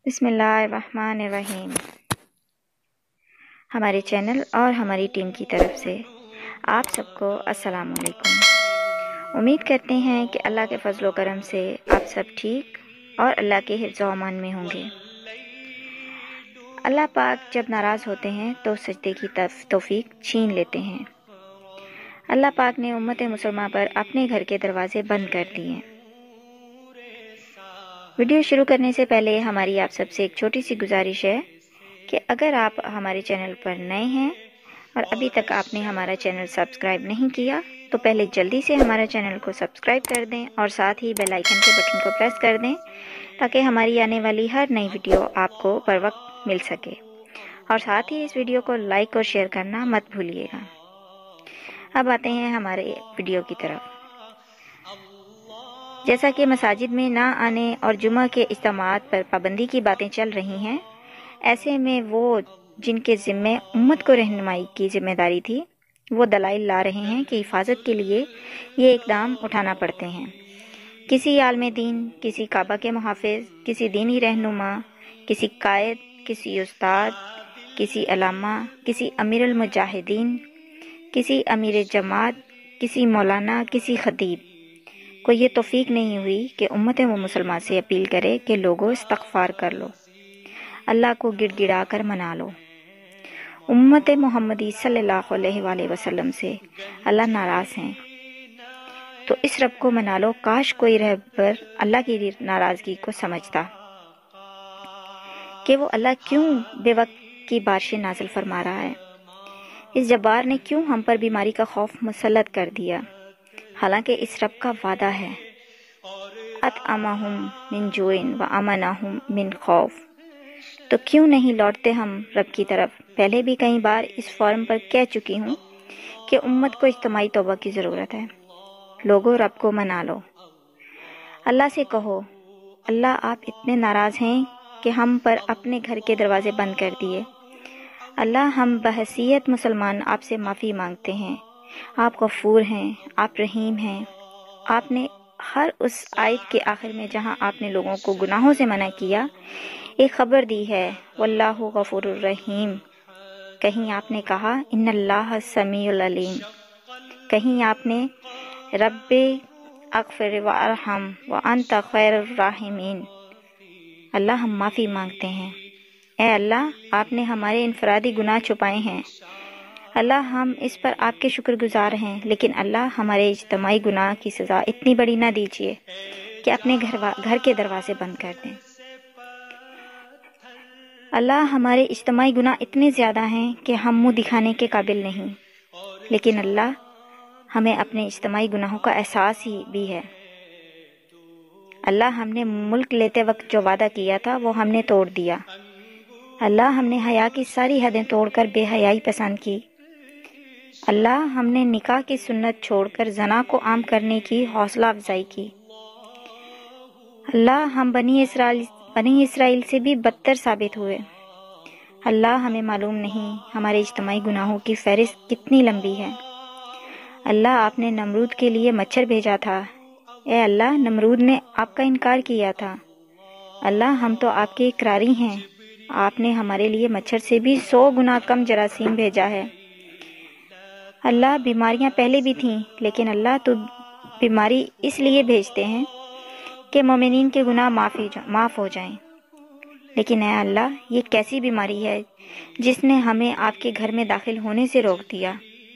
بسم اللہ الرحمن الرحیم۔ ہمارے چینل اور ہماری ٹیم کی طرف سے آپ سب کو السلام علیکم۔ امید کرتے ہیں کہ اللہ کے فضل و کرم سے آپ سب ٹھیک اور اللہ کے حفظ و امان میں ہوں گے۔ اللہ پاک جب ناراض ہوتے ہیں تو سجدے کی توفیق چھین لیتے ہیں۔ اللہ پاک نے امت مسلمہ پر اپنے گھر کے دروازے بند کر دیے۔ ویڈیو شروع کرنے سے پہلے ہماری آپ سب سے ایک چھوٹی سی گزارش ہے کہ اگر آپ ہمارے چینل پر نئے ہیں اور ابھی تک آپ نے ہمارا چینل سبسکرائب نہیں کیا تو پہلے جلدی سے ہمارا چینل کو سبسکرائب کر دیں اور ساتھ ہی بیل آئیکن کے بٹن کو پریس کر دیں تاکہ ہماری آنے والی ہر نئی ویڈیو آپ کو پر وقت مل سکے، اور ساتھ ہی اس ویڈیو کو لائک اور شیئر کرنا مت بھولیے گا۔ اب آتے ہیں ہمارے ویڈیو کی طرف۔ جیسا کہ مساجد میں نہ آنے اور جمعہ کے اجتماعات پر پابندی کی باتیں چل رہی ہیں، ایسے میں وہ جن کے ذمے امت کو رہنمائی کی ذمہ داری تھی وہ دلائل لا رہے ہیں کہ حفاظت کے لیے یہ اقدام اٹھانا پڑتے ہیں۔ کسی عالم دین، کسی کعبہ کے محافظ، کسی دینی رہنما، کسی قائد، کسی استاد، کسی علامہ، کسی امیر المجاہدین، کسی امیر جماعت، کسی مولانا، کسی خطیب کو یہ توفیق نہیں ہوئی کہ امت مسلمہ سے اپیل کرے کہ لوگوں استغفار کر لو، اللہ کو گڑ گڑا کر منا لو۔ امت محمدی صلی اللہ علیہ وآلہ وسلم سے اللہ ناراض ہیں تو اس رب کو منا لو۔ کاش کوئی رہبر اللہ کی ناراضگی کو سمجھتا کہ وہ اللہ کیوں بے وقت کی بارشیں نازل فرما رہا ہے، اس جبار نے کیوں ہم پر بیماری کا خوف مسلط کر دیا، حالانکہ اس رب کا وعدہ ہے اطعمہم من جوع وآمنہم من خوف۔ تو کیوں نہیں لوٹتے ہم رب کی طرف؟ پہلے بھی کئی بار اس فورم پر کہہ چکی ہوں کہ امت کو اجتماعی توبہ کی ضرورت ہے۔ لوگوں رب کو منا لو، اللہ سے کہو اللہ آپ اتنے ناراض ہیں کہ ہم پر اپنے گھر کے دروازے بند کر دیے۔ اللہ ہم بحیثیت مسلمان آپ سے معافی مانگتے ہیں، آپ غفور ہیں، آپ رحیم ہیں۔ آپ نے ہر اس آیت کے آخر میں جہاں آپ نے لوگوں کو گناہوں سے منع کیا ایک خبر دی ہے، واللہ غفور الرحیم۔ کہیں آپ نے کہا ان اللہ سمیع العلیم، کہیں آپ نے رب اغفر وارحم وانت خیر الراحمین۔ اللہ ہم معافی مانگتے ہیں، اے اللہ آپ نے ہمارے انفرادی گناہ چھپائے ہیں، اللہ ہم اس پر آپ کے شکر گزار ہیں، لیکن اللہ ہمارے اجتماعی گناہ کی سزا اتنی بڑی نہ دیجیے کہ اپنے گھر کے دروازے بند کر دیں۔ اللہ ہمارے اجتماعی گناہ اتنے زیادہ ہیں کہ ہم منہ دکھانے کے قابل نہیں، لیکن اللہ ہمیں اپنے اجتماعی گناہوں کا احساس ہی بھی ہے۔ اللہ ہم نے ملک لیتے وقت جو وعدہ کیا تھا وہ ہم نے توڑ دیا۔ اللہ ہم نے حیا کی ساری حدیں توڑ کر بے حیائی پسند کی۔ اللہ ہم نے نکاح کی سنت چھوڑ کر زنا کو عام کرنے کی حوصلہ افزائی کی۔ اللہ ہم بنی اسرائیل سے بھی بدتر ثابت ہوئے۔ اللہ ہمیں معلوم نہیں ہمارے اجتماعی گناہوں کی فہرست کتنی لمبی ہے۔ اللہ آپ نے نمرود کے لیے مچھر بھیجا تھا، اے اللہ نمرود نے آپ کا انکار کیا تھا۔ اللہ ہم تو آپ کے اقراری ہیں، آپ نے ہمارے لیے مچھر سے بھی 100 گنا کم جراثیم بھیجا ہے۔ اللہ بیماریاں پہلے بھی تھیں، لیکن اللہ تو بیماری اس لیے بھیجتے ہیں کہ مومنین کے گناہ معاف ہو جائیں۔ لیکن اے اللہ یہ کیسی بیماری ہے جس نے ہمیں آپ کے گھر میں داخل ہونے سے روک دیا؟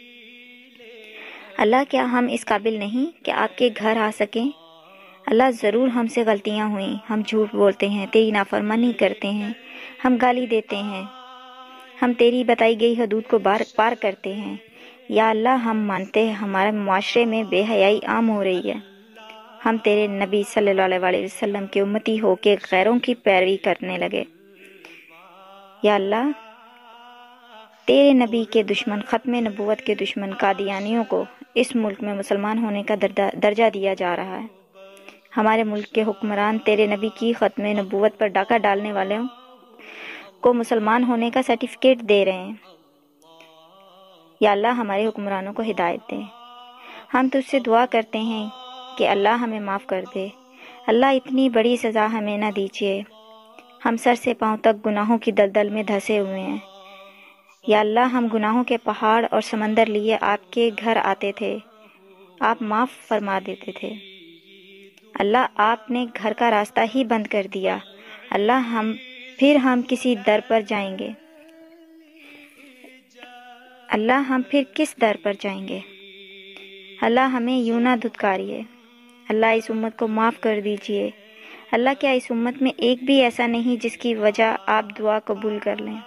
اللہ کیا ہم اس قابل نہیں کہ آپ کے گھر آ سکیں؟ اللہ ضرور ہم سے غلطیاں ہوئیں، ہم جھوٹ بولتے ہیں، تیری نافرمانی کرتے ہیں، ہم گالی دیتے ہیں، ہم تیری بتائی گئی حدود کو پار کرتے ہیں۔ یا اللہ ہم مانتے ہیں ہمارے معاشرے میں بے حیائی عام ہو رہی ہے، ہم تیرے نبی صلی اللہ علیہ وسلم کے امتی ہو کے غیروں کی پیروی کرنے لگے۔ یا اللہ تیرے نبی کے دشمن، ختم نبوت کے دشمن قادیانیوں کو اس ملک میں مسلمان ہونے کا درجہ دیا جا رہا ہے۔ ہمارے ملک کے حکمران تیرے نبی کی ختم نبوت پر ڈاکہ ڈالنے والوں کو مسلمان ہونے کا سرٹیفکیٹ دے رہے ہیں۔ یا اللہ ہمارے حکمرانوں کو ہدایت دے۔ ہم تجھ سے دعا کرتے ہیں کہ اللہ ہمیں معاف کر دے۔ اللہ اتنی بڑی سزا ہمیں نہ دیجیے، ہم سر سے پاؤں تک گناہوں کی دلدل میں دھسے ہوئے ہیں۔ یا اللہ، ہم گناہوں کے پہاڑ اور سمندر لیے آپ کے گھر آتے تھے، آپ معاف فرما دیتے تھے۔ اللہ، آپ نے گھر کا راستہ ہی بند کر دیا۔ اللہ، ہم کسی در پر جائیں گے؟ اللہ، ہم پھر کس در پر جائیں گے؟ اللہ، ہمیں یوں نہ دھتکاریے۔ اللہ، اس امت کو معاف کر دیجئے۔ اللہ، کیا اس امت میں ایک بھی ایسا نہیں جس کی وجہ آپ دعا قبول کر لیں؟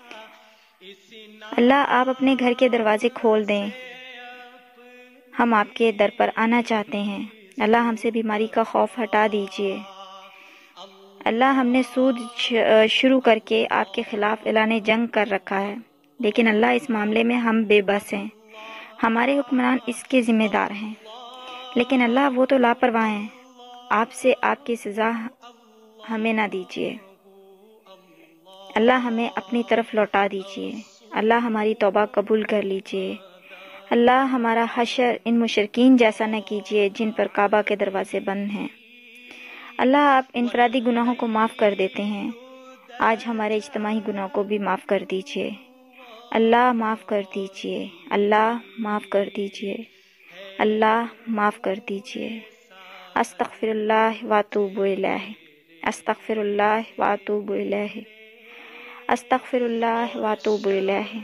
اللہ، آپ اپنے گھر کے دروازے کھول دیں، ہم آپ کے در پر آنا چاہتے ہیں۔ اللہ، ہم سے بیماری کا خوف ہٹا دیجئے۔ اللہ، ہم نے سود شروع کر کے آپ کے خلاف اعلان جنگ کر رکھا ہے، لیکن اللہ، اس معاملے میں ہم بے بس ہیں۔ ہمارے حکمران اس کے ذمہ دار ہیں، لیکن اللہ، وہ تو لاپرواہ ہیں۔ آپ سے آپ کی سزا ہمیں نہ دیجیے۔ اللہ، ہمیں اپنی طرف لوٹا دیجیے۔ اللہ، ہماری توبہ قبول کر لیجیے۔ اللہ، ہمارا حشر ان مشرکین جیسا نہ کیجیے جن پر کعبہ کے دروازے بند ہیں۔ اللہ، آپ انفرادی گناہوں کو معاف کر دیتے ہیں، آج ہمارے اجتماعی گناہوں کو بھی معاف کر دیجیے۔ اللہ، معاف کر دیجیے۔ اللہ، معاف کر دیجیے۔ اللہ، معاف کر دیجیے۔ استغفر اللہ واتوب الیہ۔ استغفر اللہ واتوب الیہ۔ استغفر اللہ واتوب الیہ۔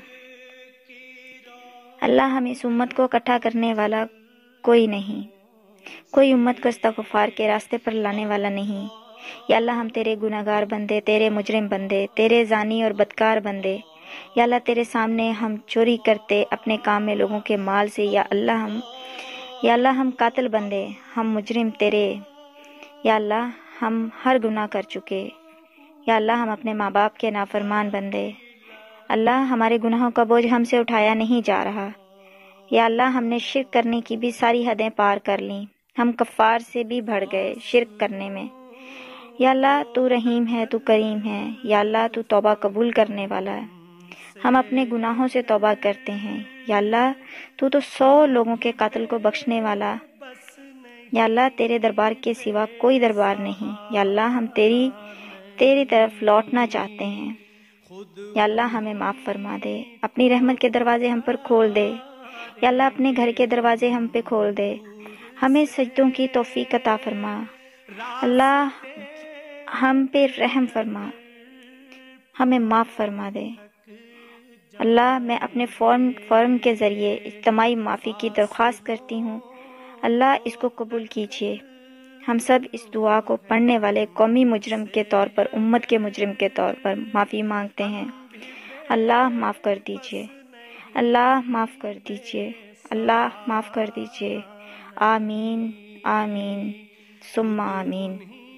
اللہ، ہم اس امت کو اکٹھا کرنے والا کوئی نہیں، کوئی امت کو استغفار کے راستے پر لانے والا نہیں۔ یا اللہ، ہم تیرے گناہگار بندے، تیرے مجرم بندے، تیرے زانی اور بدکار بندے، یا اللہ تیرے سامنے ہم چوری کرتے اپنے کام میں لوگوں کے مال سے، یا اللہ ہم قاتل بندے، ہم مجرم تیرے، یا اللہ ہم ہر گناہ کر چکے، یا اللہ ہم اپنے ماں باپ کے نافرمان بندے۔ اللہ، ہمارے گناہوں کا بوجھ ہم سے اٹھایا نہیں جا رہا۔ یا اللہ، ہم نے شرک کرنے کی بھی ساری حدیں پار کر لیں، ہم کفار سے بھی بڑھ گئے شرک کرنے میں۔ یا اللہ، تو رحیم ہے، تو کریم ہے، یا اللہ تو توبہ قبول کرنے والا ہے۔ ہم اپنے گناہوں سے توبہ کرتے ہیں، یا اللہ تو 100 لوگوں کے قاتل کو بخشنے والا۔ یا اللہ، تیرے دربار کے سوا کوئی دربار نہیں۔ یا اللہ، ہم تیری طرف لوٹنا چاہتے ہیں۔ یا اللہ، ہمیں معاف فرما دے، اپنی رحمت کے دروازے ہم پر کھول دے۔ یا اللہ، اپنے گھر کے دروازے ہم پہ کھول دے، ہمیں سجدوں کی توفیق عطا فرما۔ اللہ، ہم پہ رحم فرما، ہمیں معاف فرما دے۔ اللہ، میں اپنے فورم کے ذریعے اجتماعی معافی کی درخواست کرتی ہوں، اللہ اس کو قبول کیجیے۔ ہم سب اس دعا کو پڑھنے والے قومی مجرم کے طور پر، امت کے مجرم کے طور پر معافی مانگتے ہیں۔ اللہ معاف کر دیجیے، اللہ معاف کر دیجیے، اللہ معاف کر دیجیے۔ آمین آمین ثم آمین۔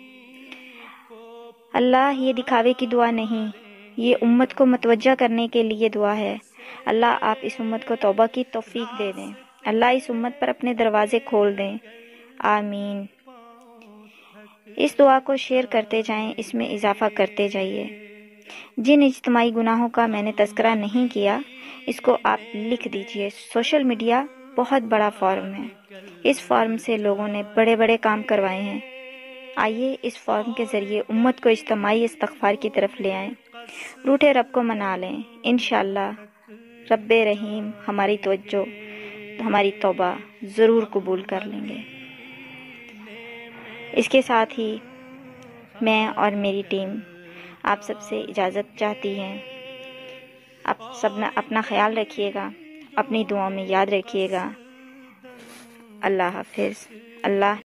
اللہ، یہ دکھاوے کی دعا نہیں، یہ امت کو متوجہ کرنے کے لیے دعا ہے۔ اللہ، آپ اس امت کو توبہ کی توفیق دے دیں۔ اللہ، اس امت پر اپنے دروازے کھول دیں۔ آمین۔ اس دعا کو شیئر کرتے جائیں، اس میں اضافہ کرتے جائیے۔ جن اجتماعی گناہوں کا میں نے تذکرہ نہیں کیا، اس کو آپ لکھ دیجئے۔ سوشل میڈیا بہت بڑا فورم ہے، اس فورم سے لوگوں نے بڑے بڑے کام کروائے ہیں۔ آئیے اس فورم کے ذریعے امت کو اجتماعی استغفار کی طرف لے آئیں، روٹھے رب کو منا لیں۔ انشاءاللہ رب رحیم ہماری توجہ، ہماری توبہ ضرور قبول کر لیں گے۔ اس کے ساتھ ہی میں اور میری ٹیم آپ سب سے اجازت چاہتی ہیں۔ آپ سب نے اپنا خیال رکھیے گا، اپنی دعاؤں میں یاد رکھیے گا۔ اللہ حافظ۔ اللہ